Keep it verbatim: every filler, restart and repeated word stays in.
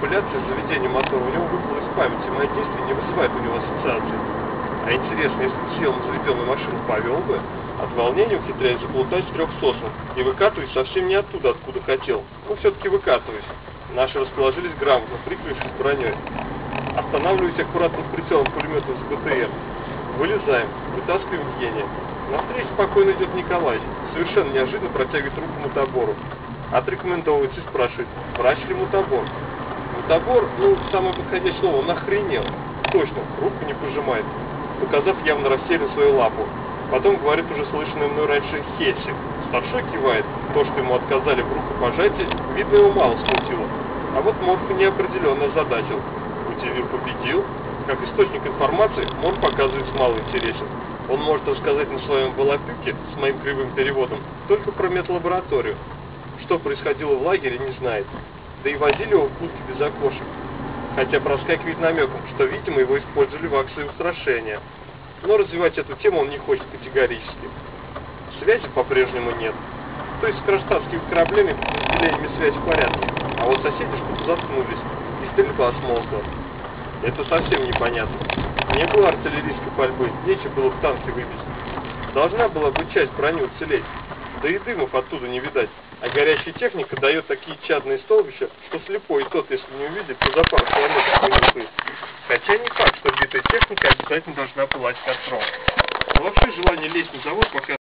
манипуляция с заведением мотора у него выпала из памяти, мои действия не вызывают у него ассоциаций. А интересно, если бы сел на заведенную машину, повел бы, от волнения ухитряюсь заплутать в трех соснах и выкатываюсь совсем не оттуда, откуда хотел. Ну, все-таки выкатываюсь. Наши расположились грамотно, прикрывшись броней. Останавливаюсь аккуратным прицелом пулемета с БТР. Вылезаем, вытаскиваем гения. Навстречу спокойно идет Николай. Совершенно неожиданно протягивает руку мутобору. Отрекомендовывается и спрашивает, врач ли мутобор? Мутобор, ну, самое подходящее слово, он охренел. Точно, руку не пожимает, показав явно растерянно свою лапу. Потом говорит уже слышанный мной раньше Хельсик. Старшой кивает. То, что ему отказали в рукопожатии, видно, его мало смутило. А вот Морфа неопределенно озадачил. Утивир победил. Как источник информации, Морф оказывается мало интересен. Он может рассказать на своем волопюке с моим кривым переводом только про медлабораторию. Что происходило в лагере, не знает. Да и возили его в будке без окошек. Хотя проскакивает намеком, что, видимо, его использовали в акции устрашения. Но развивать эту тему он не хочет категорически. Связи по-прежнему нет. То есть с кронштадтскими кораблями и подразделениями связь в порядке. А вот соседи что-то заткнулись, и стрельба смолкла. Это совсем непонятно. Не было артиллерийской пальбы, нечего было в танки выбить. Должна была бы часть брони уцелеть. Да и дымов оттуда не видать. А горящая техника дает такие чадные столбища, что слепой и тот, если не увидит, то за пару километров вынесет. Хотя не факт, что битая техника обязательно должна пылать костром. Но вообще желание лезть на завод пока